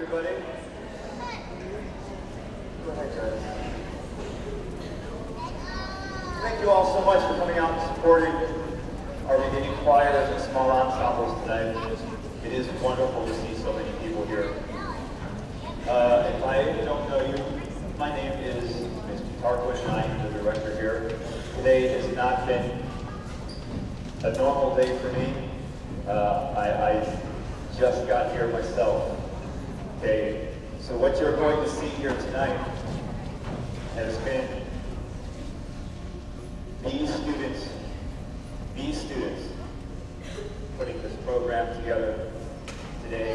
everybody. Go ahead, guys. Thank you all so much for coming out and supporting our beginning choirs and small ensembles tonight. It is wonderful to see so many people here. If I don't know you, my name is Mr. Tarquin, and I am the director here. Today has not been a normal day for me. I just got here myself. Okay, so what you're going to see here tonight has been these students putting this program together today.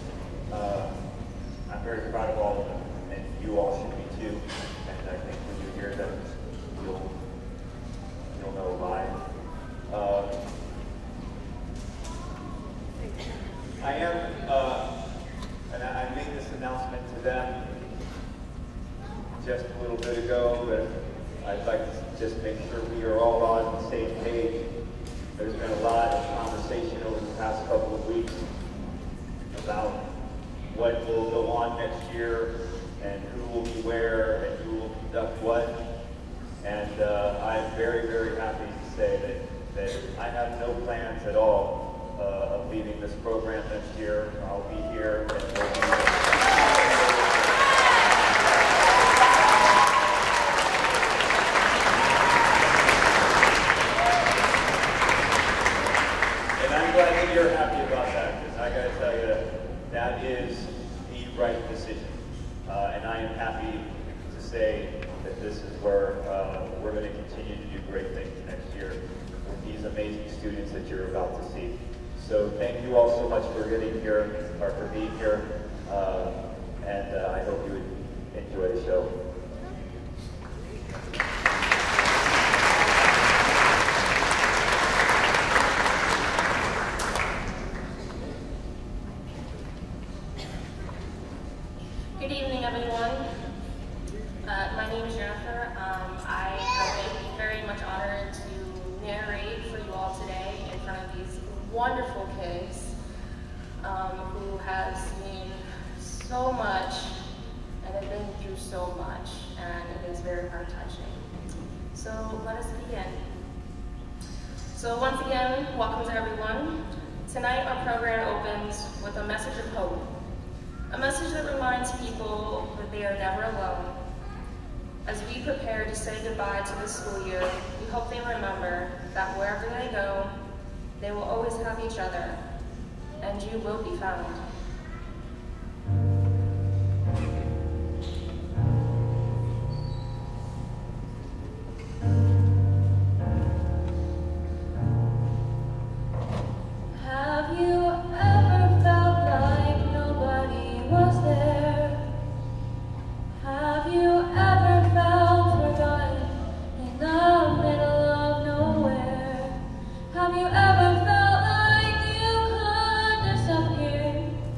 I'm very proud of all of them, and you all should be too. And I think when you hear them, you'll know why. I am, and I made this announcement to them just a little bit ago, but I'd like to just make sure we are all on the same page. There's been a lot of conversation over the past couple of weeks about what will go on next year and who will be where and who will conduct what. And I'm very, very happy to say that I have no plans at all of leaving this program next year. I'll be here and we'll be and I'm glad that you're happy about that, because I got to tell you, that is the right decision. And I am happy to say that this is where we're going to continue to do great things next year with these amazing students that you're about to see. So thank you all so much for getting here, or for being here, and I hope you would enjoy the show. Good evening, everyone. My name is Jennifer. I have been very much honored to narrate for you all today in front of these wonderful kids who have seen so much and have been through so much, and it is very heart-touching. So let us begin. So once again, welcome to everyone. Tonight our program opens with a message of hope. A message that reminds people that they are never alone. As we prepare to say goodbye to this school year, we hope they remember that wherever they go, they will always have each other, and you will be found. Have you ever felt like nobody was there? Have you ever felt forgotten in the middle of nowhere? Have you ever felt like you could disappear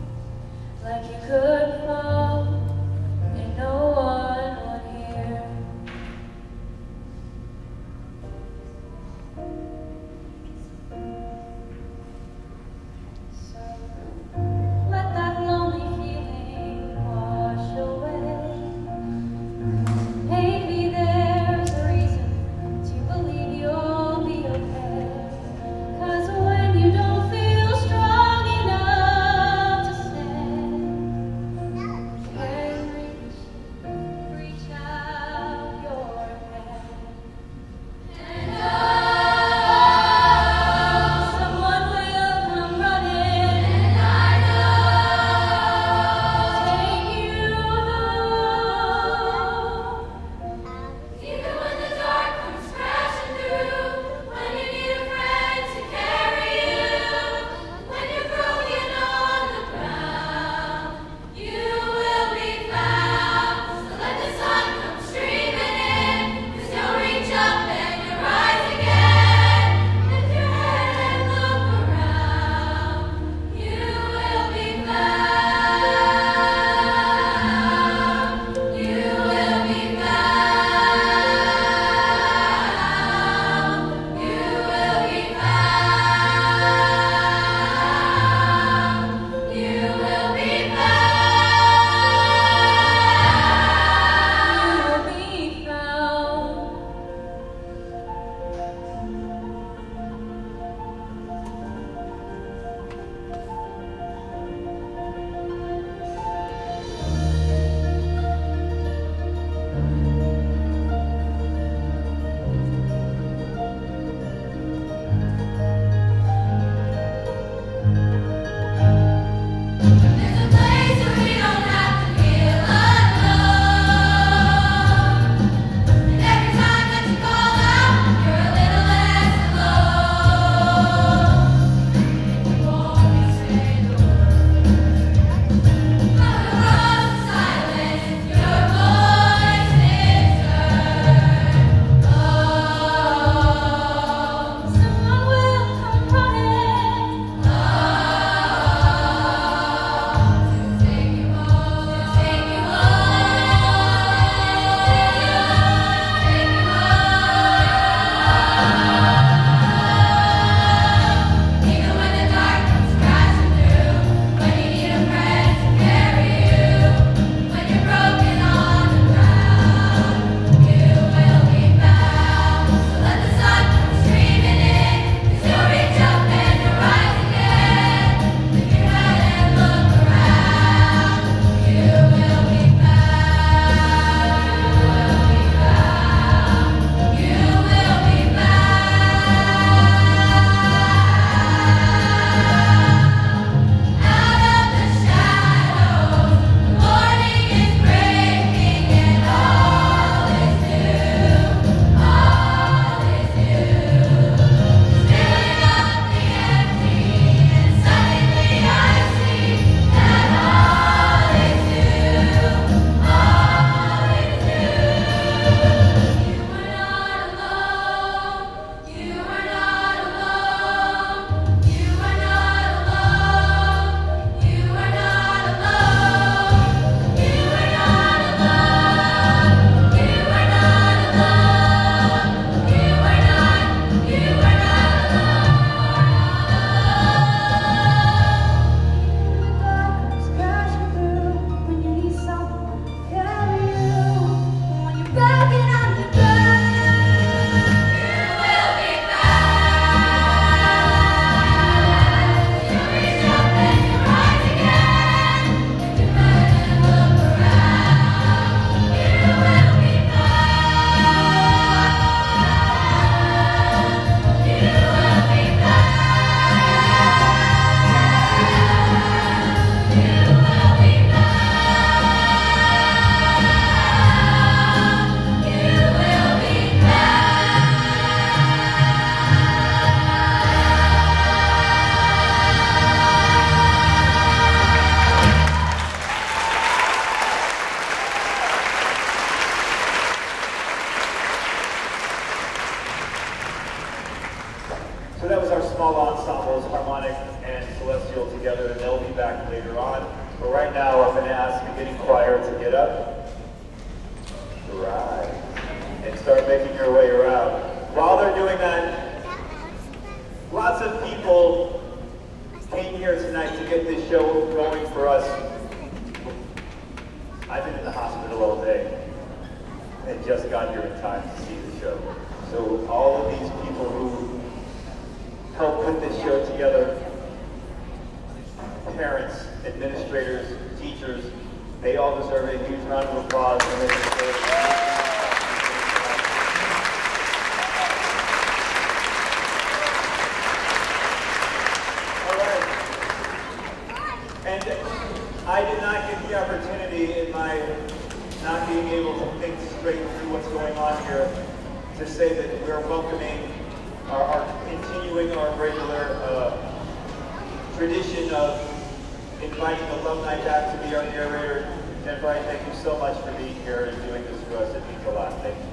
back later on. But right now, I'm going to ask the beginning choir to get up, rise, and start making your way around. While they're doing that, lots of people came here tonight to get this show going for us. I've been in the hospital all day and just got here in time to see the show. So all of these people who helped put this show together, parents, administrators, teachers, they all deserve a huge round of applause. All right. And I did not get the opportunity in my not being able to think straight through what's going on here to say that we're welcoming continuing our regular tradition of inviting alumni back to be our narrator. And Brian, thank you so much for being here and doing this for us. It means a lot. Thank you.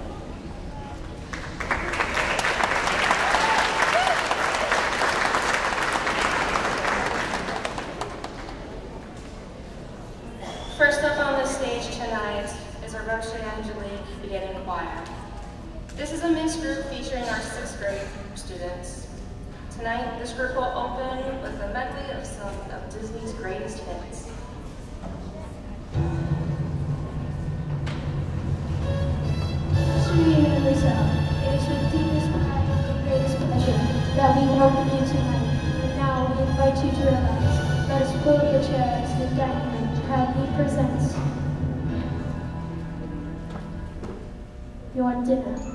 First up on the stage tonight is our Roche Angelique Beginning Choir. This is a mixed group featuring our 6th grade students. Tonight, this group will open with a medley of some of Disney's greatest hits. Sweet Universal, it is with deepest pride and greatest pleasure that we welcome you tonight. And now we invite you to relax. Let us pull up a chair as the dining room proudly presents your dinner.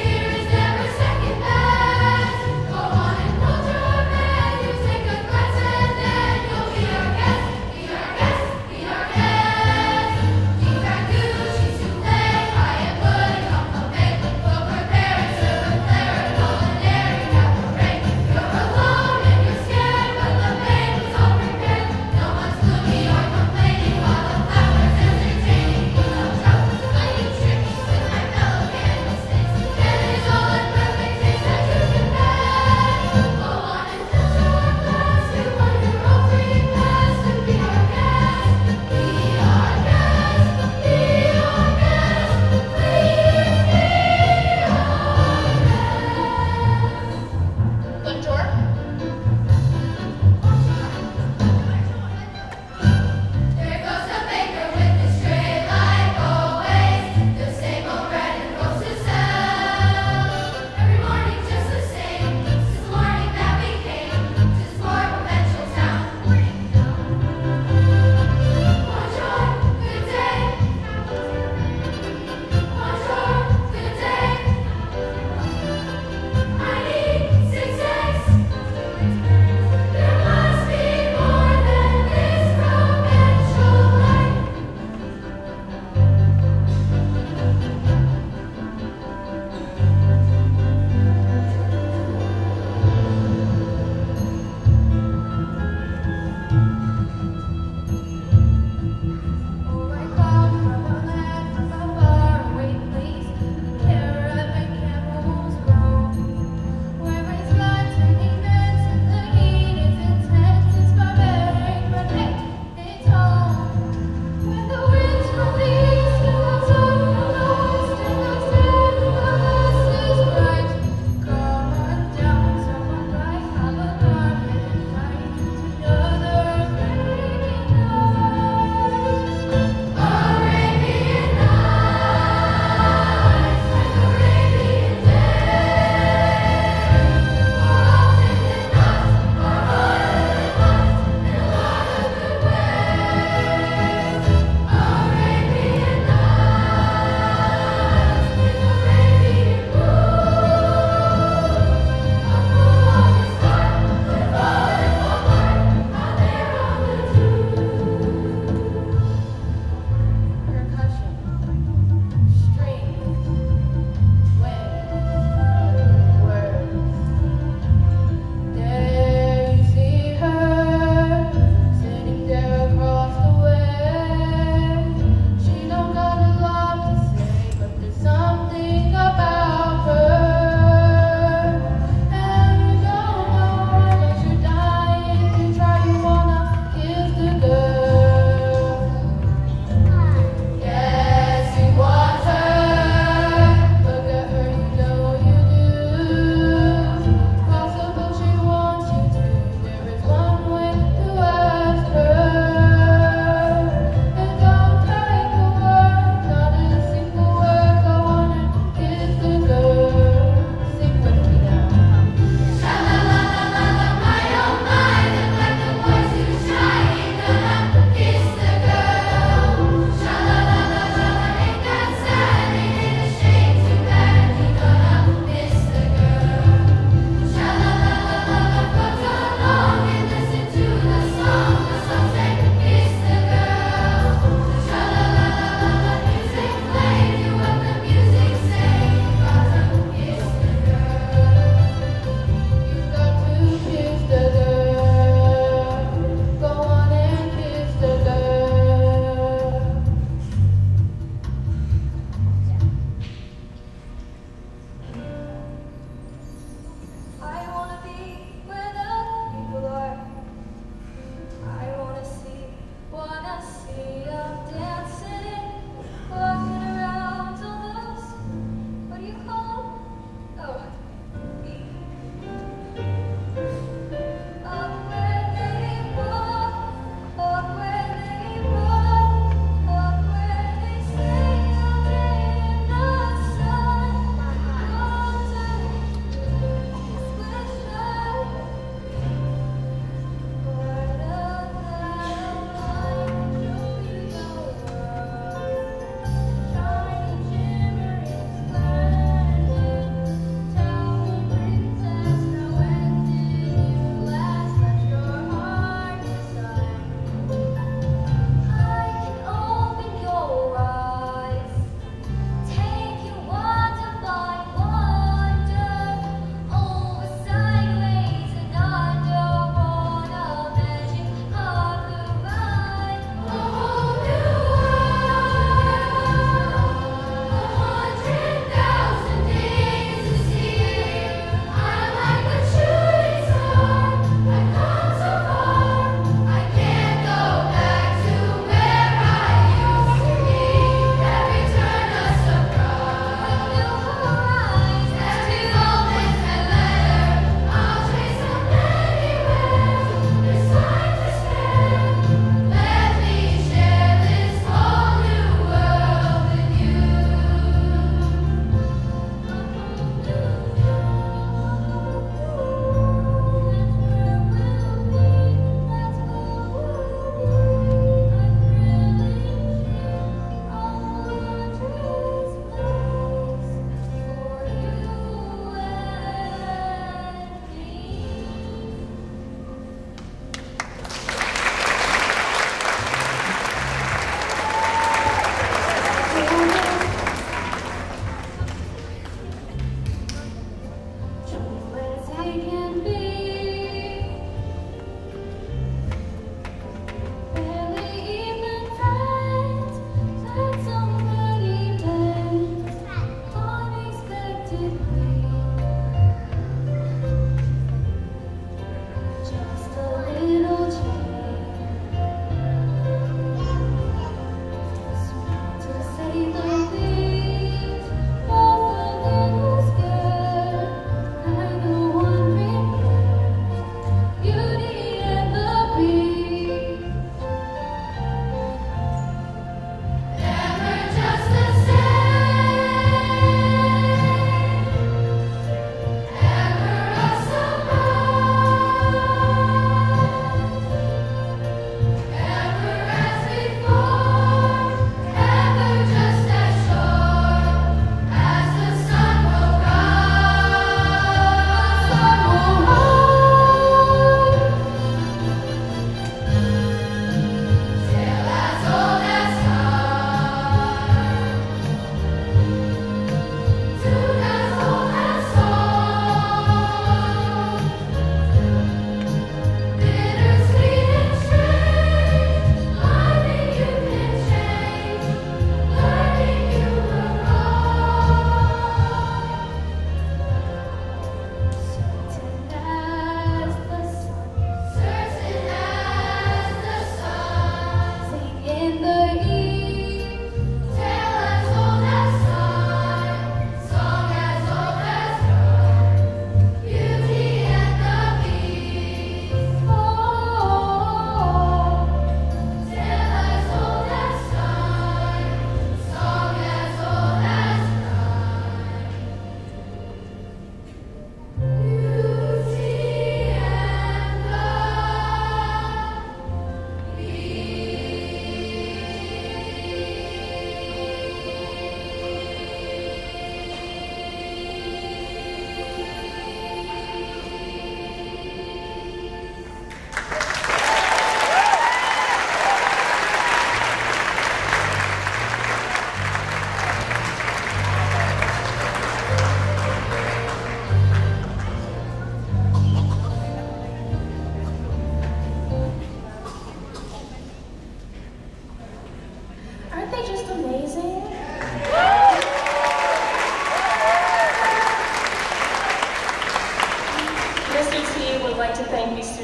Take a present.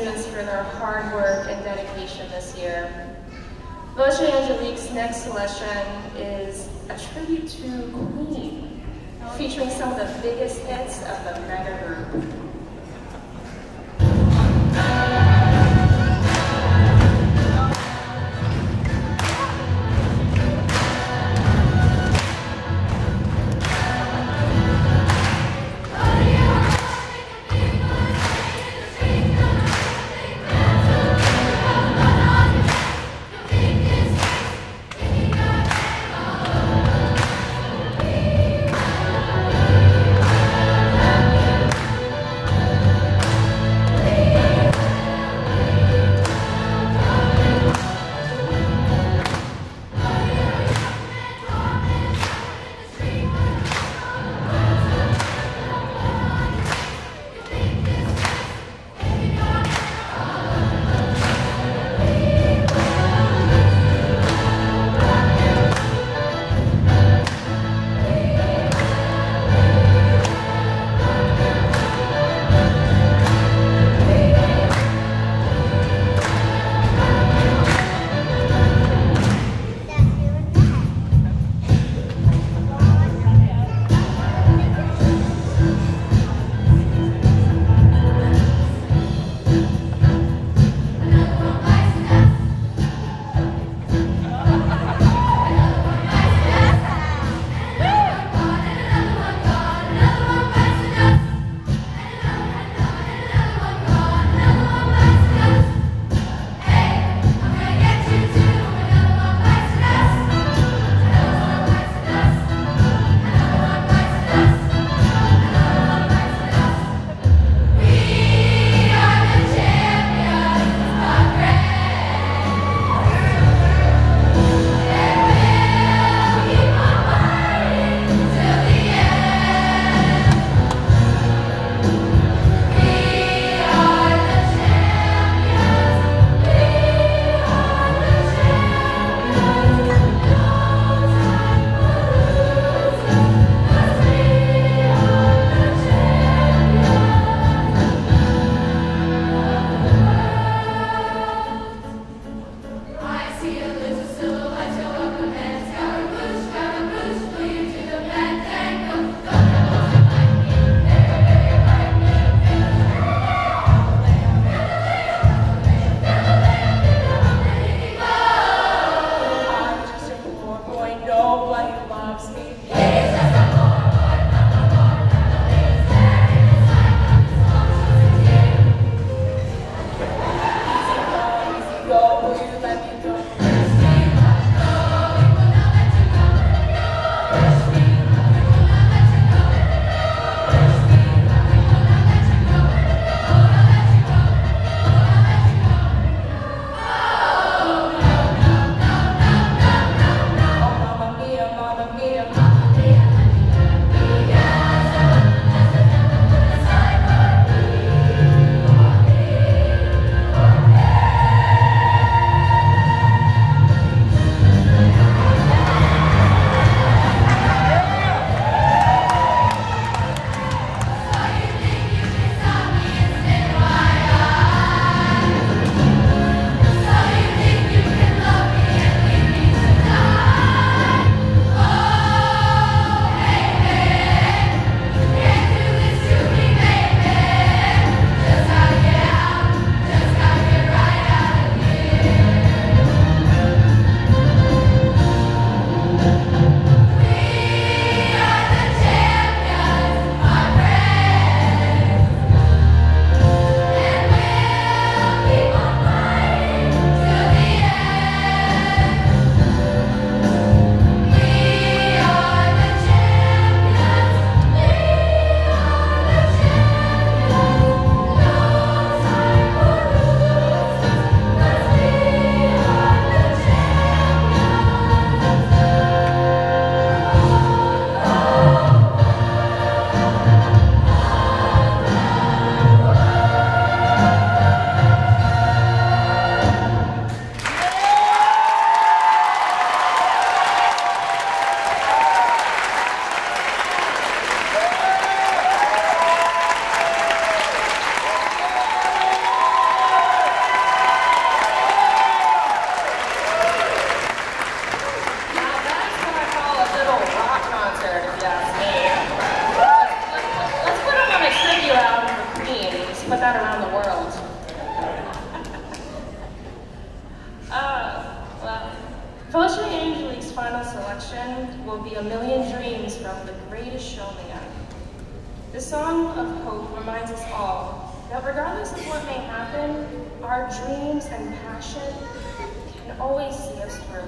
students for their hard work and dedication this year. Voce Angelique's next selection is a tribute to Queen, featuring some of the biggest hits of the mega group. The song of hope reminds us all that regardless of what may happen, our dreams and passion can always see us through.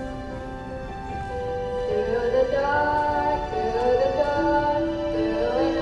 Through the dark, through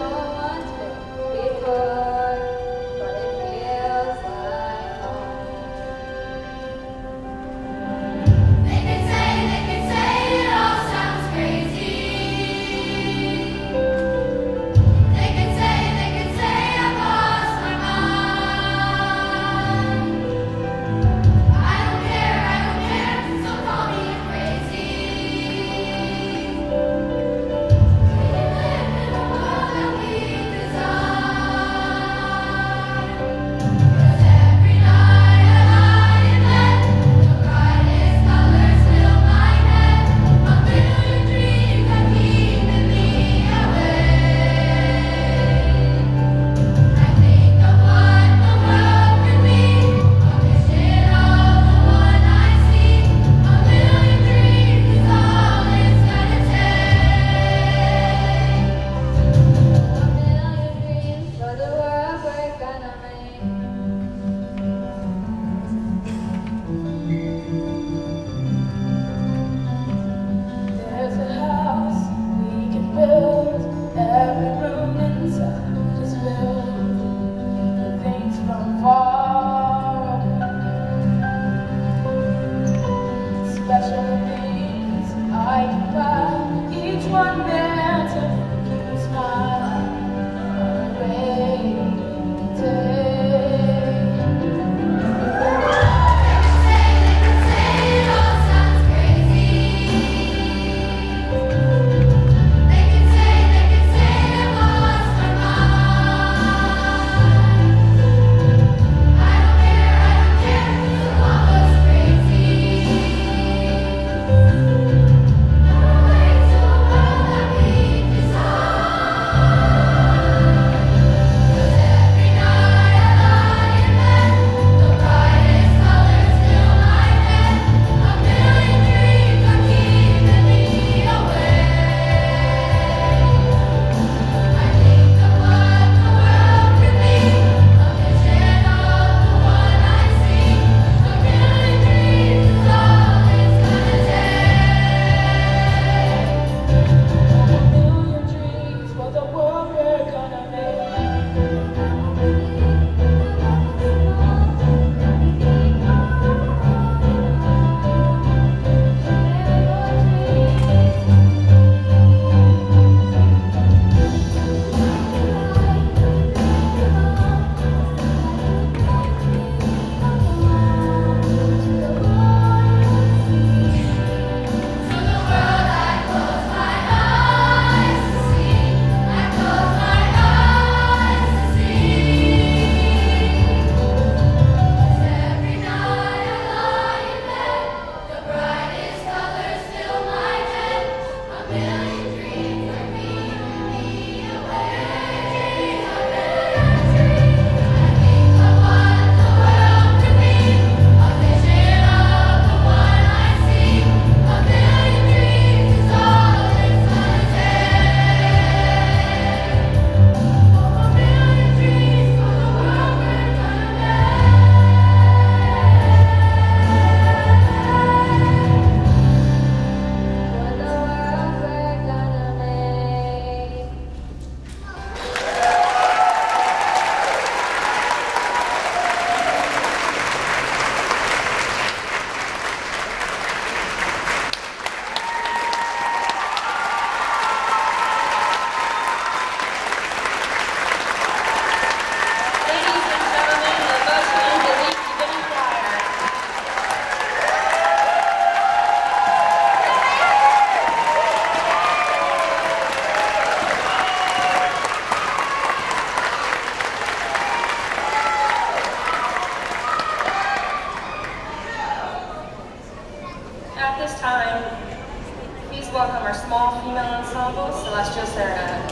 small female ensemble, Celestial Serenade.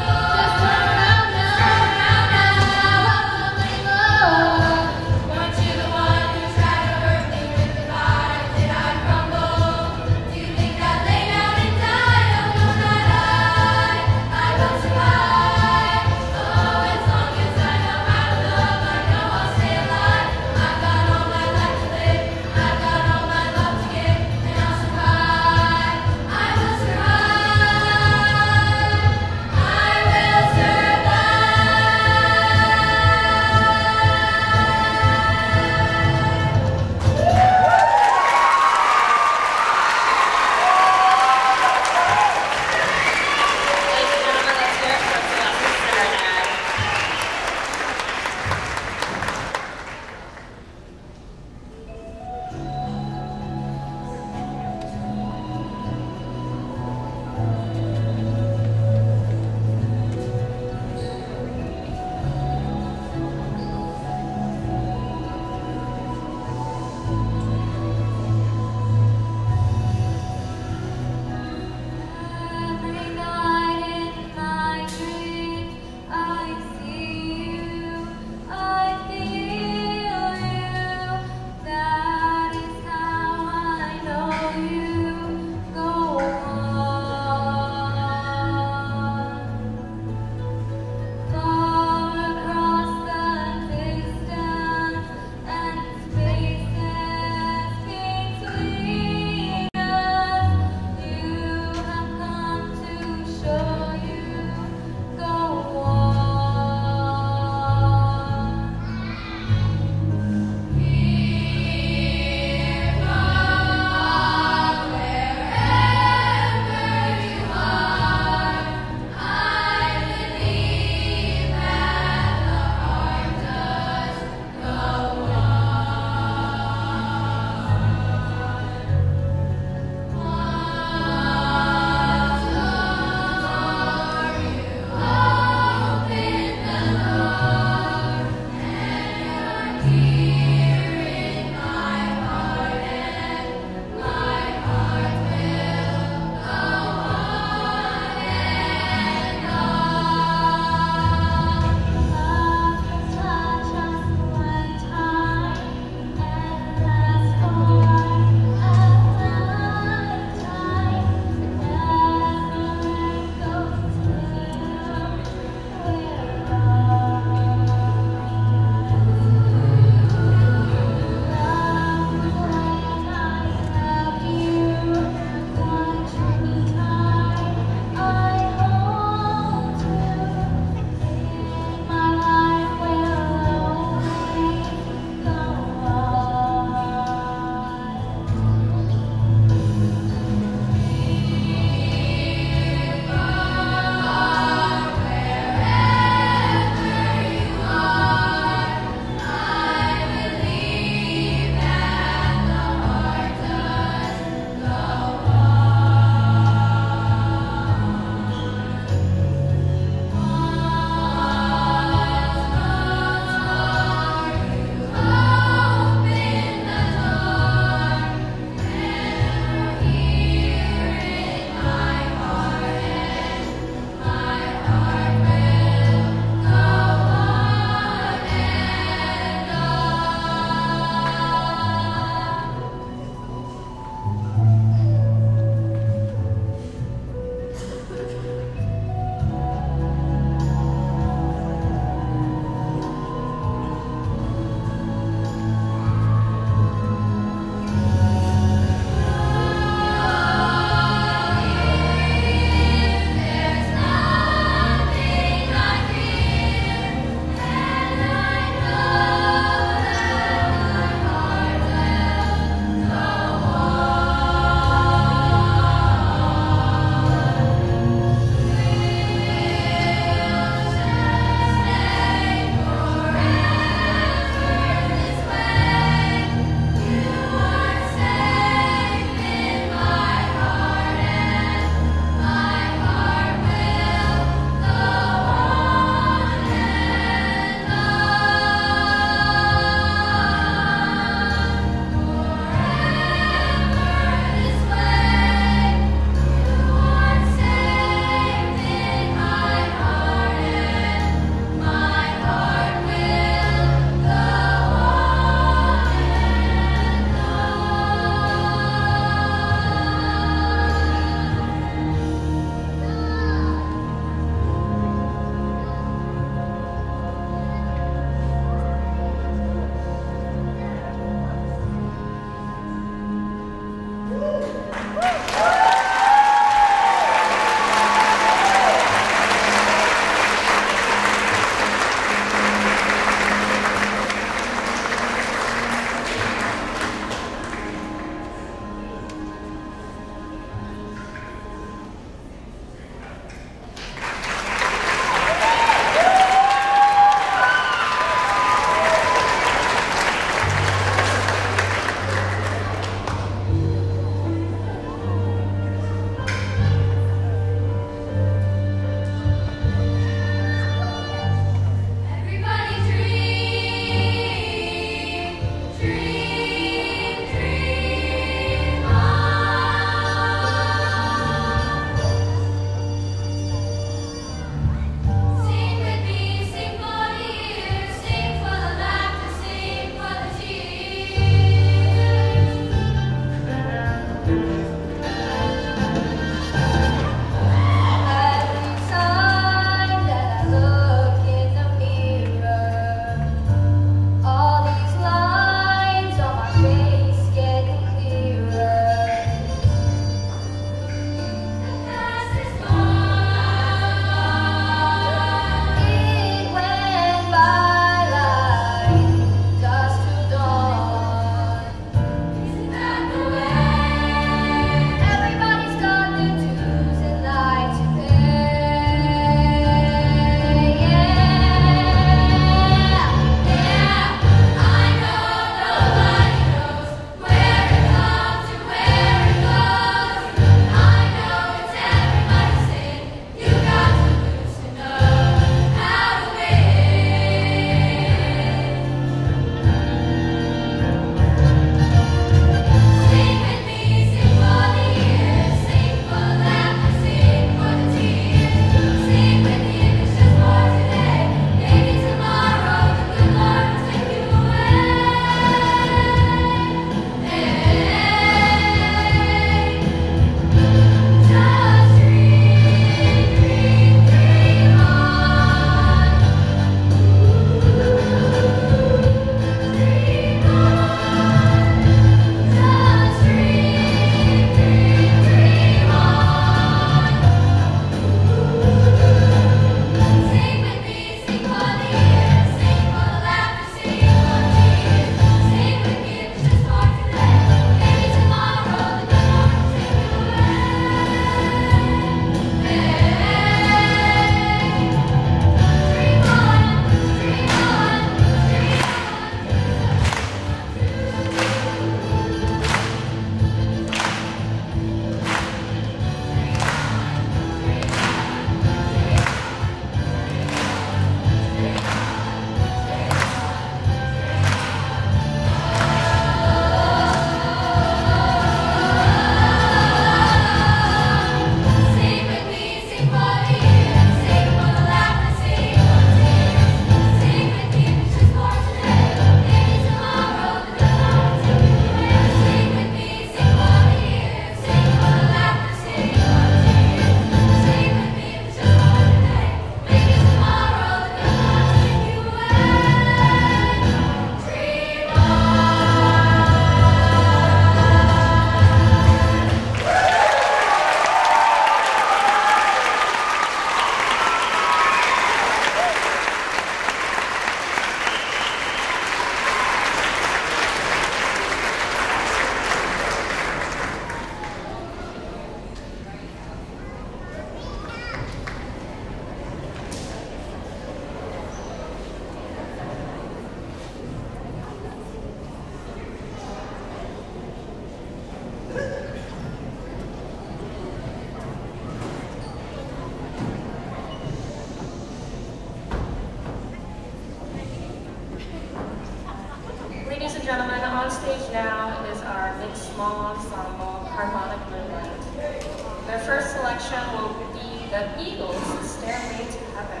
stage now is our mid-small ensemble, Harmonic Moonlight. Their first selection will be the Eagles' Stairway to Heaven.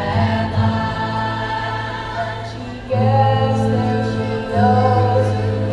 Yes, there she goes.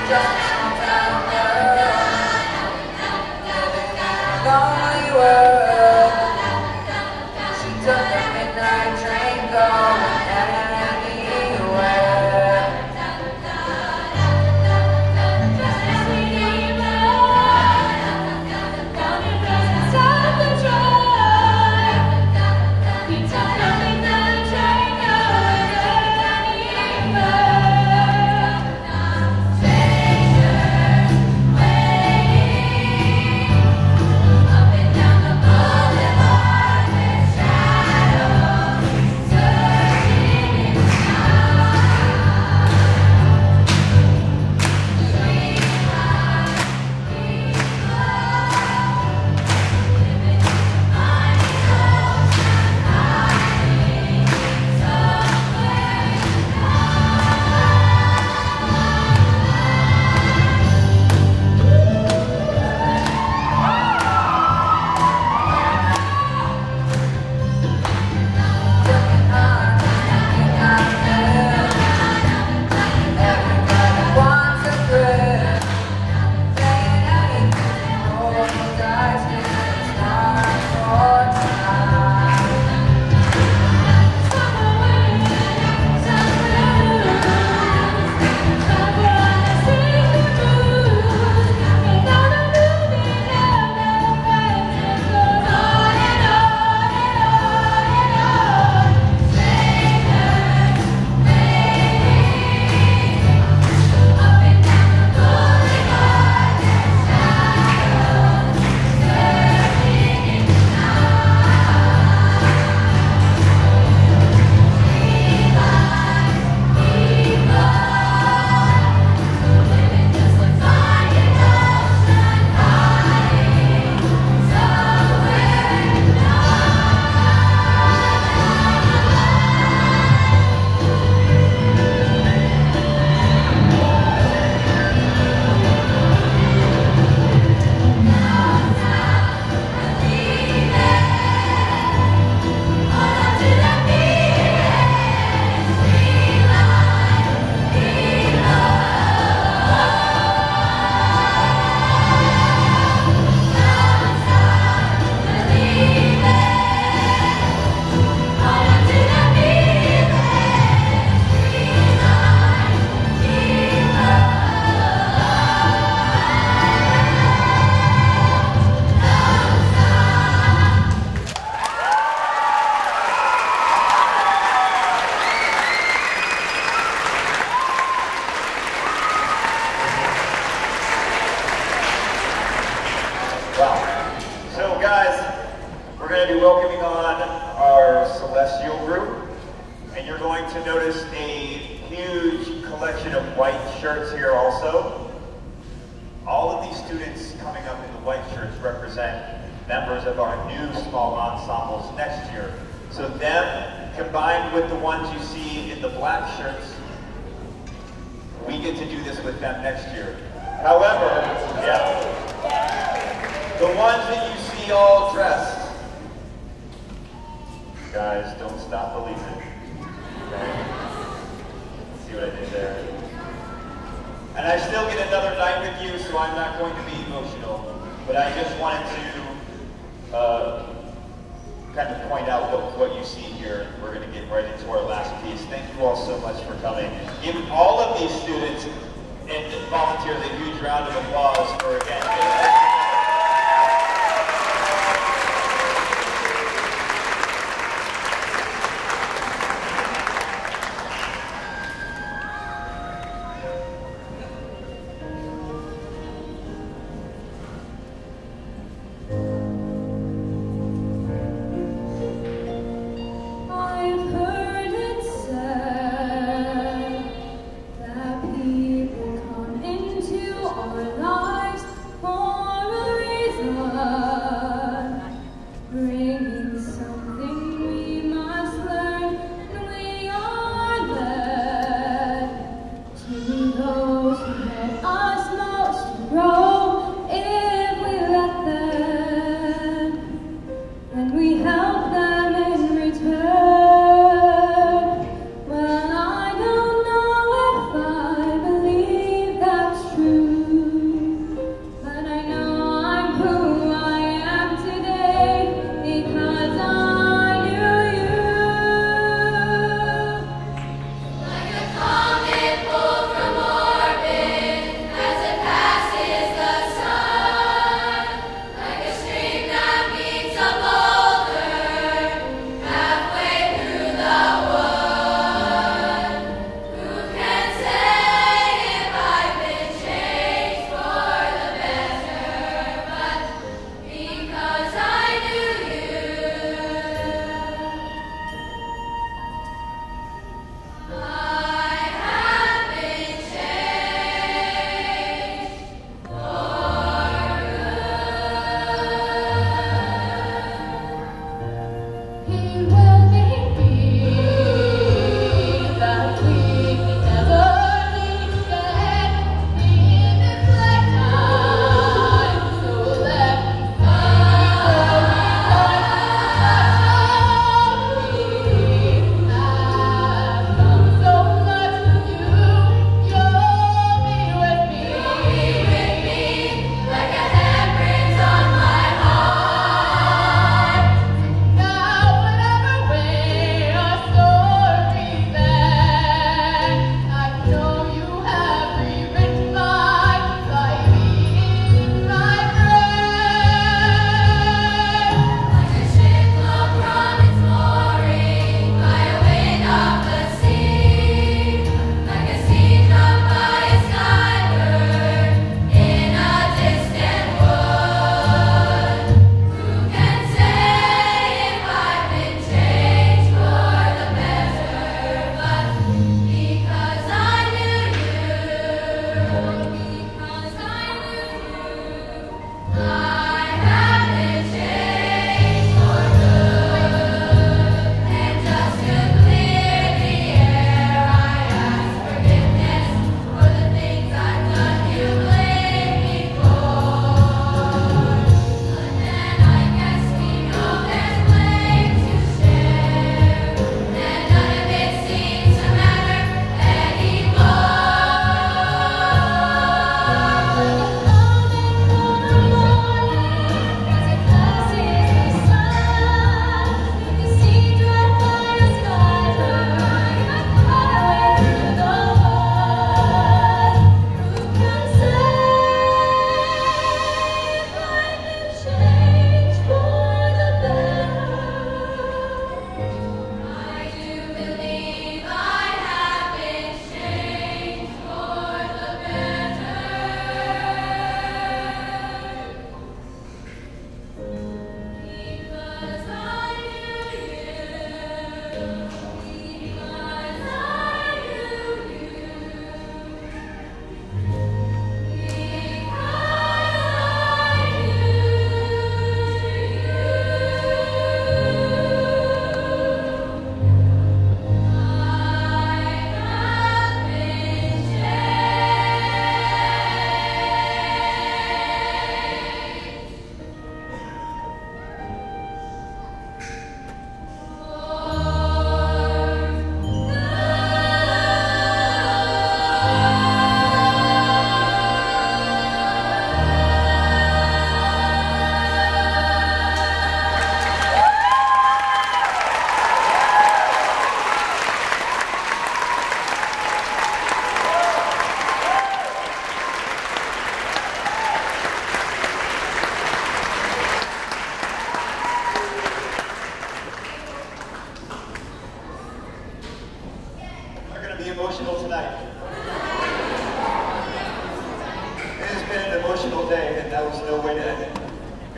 People come into our lives for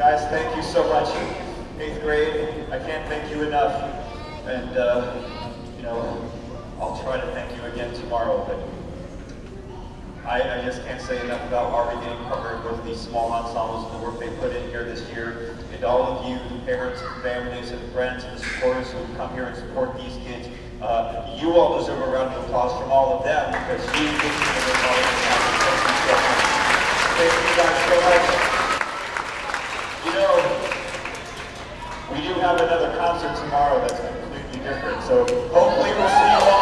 Guys, thank you so much. 8th grade, I can't thank you enough. And, you know, I'll try to thank you again tomorrow, but I just can't say enough about Harvey getting partnered with these small ensembles and the work they put in here this year. And all of you, the parents and families and friends and the supporters who come here and support these kids, you all deserve a round of applause from all of them because you give me the college. Thank you guys so much. You know, we do have another concert tomorrow that's completely different, so hopefully we'll see you all